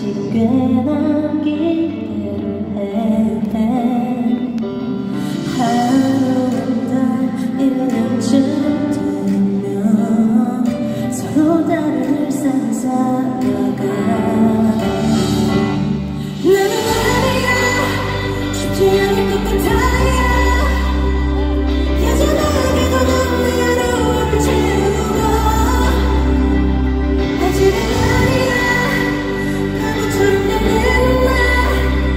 아직 꽤 남긴 대로 해. 하루는 달 1년쯤 되면 서로 다른 일상을 살아가. 나는 말이야 쉽지 않을 것 같아요. 여전하게도 넌 내 하루를 채우고 아직은 아니야 바보처럼 내내는 날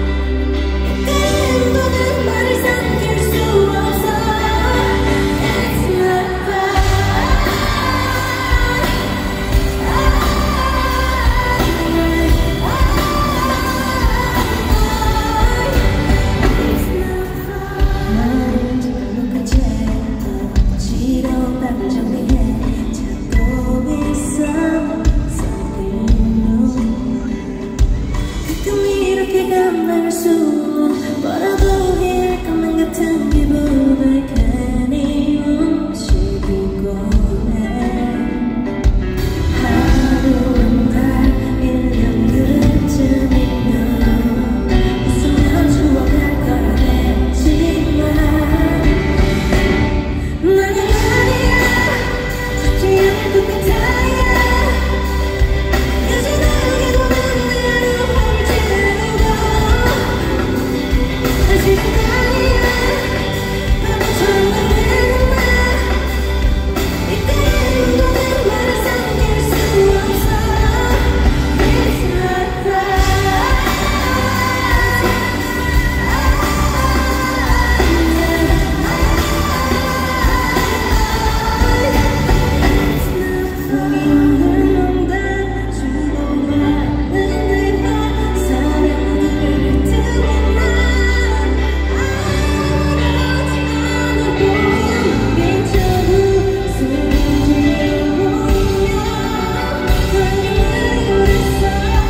이때는 너는 말을 삼킬 수 없어. It's not right. 나는 지금까지 지러운 밤을 정리해 찾고 있어. 가끔 이렇게 감당할 수는 뭐라도 해야 할 것만 같은 기분을 괜히 움직이고 해. 하루는 달 1년 그쯤이면 웃으면 추억할 거라 했지만 나는 아니야 쉽지 않을 것 같아요. 여전하게도 넌 내 하루를 채우고 아직은 아니야 바보처럼 내내는 날 이때는 너는 말을 삼킬 수 없어. It's not right. 보기 없는 농담 주고받는 대화 사랑을 듣는 날 아무렇지 않아 보이는 빈처럼 웃음을 지어보며 방향을 했어.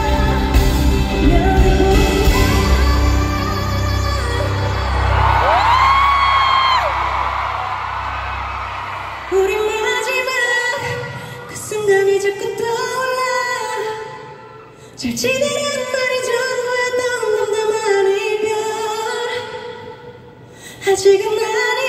우리 마지막 그 순간이 자꾸 떠올라. 잘 지내라는 말이 전부였던 농담 아닌 별 아직은 아니야